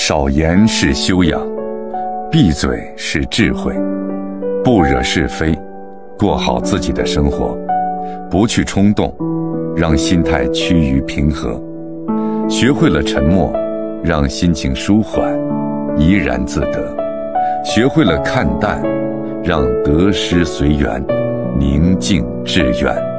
少言是修养，闭嘴是智慧，不惹是非，过好自己的生活，不去冲动，让心态趋于平和。学会了沉默，让心情舒缓，怡然自得。学会了看淡，让得失随缘，宁静致远。